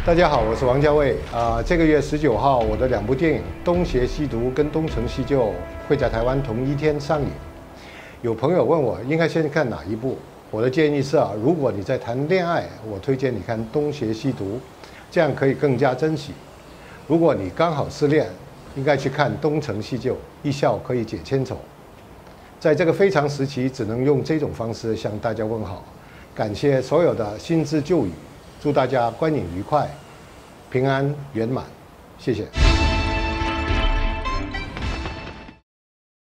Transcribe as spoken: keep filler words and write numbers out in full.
大家好，我是王家卫啊、呃。这个月十九号，我的两部电影《东邪西毒》跟《东成西就》会在台湾同一天上映。有朋友问我应该先看哪一部，我的建议是啊，如果你在谈恋爱，我推荐你看《东邪西毒》，这样可以更加珍惜。如果你刚好失恋，应该去看《东成西就》，一笑可以解千愁。在这个非常时期，只能用这种方式向大家问好。感谢所有的新知旧语，祝大家观影愉快，平安圆满，谢谢。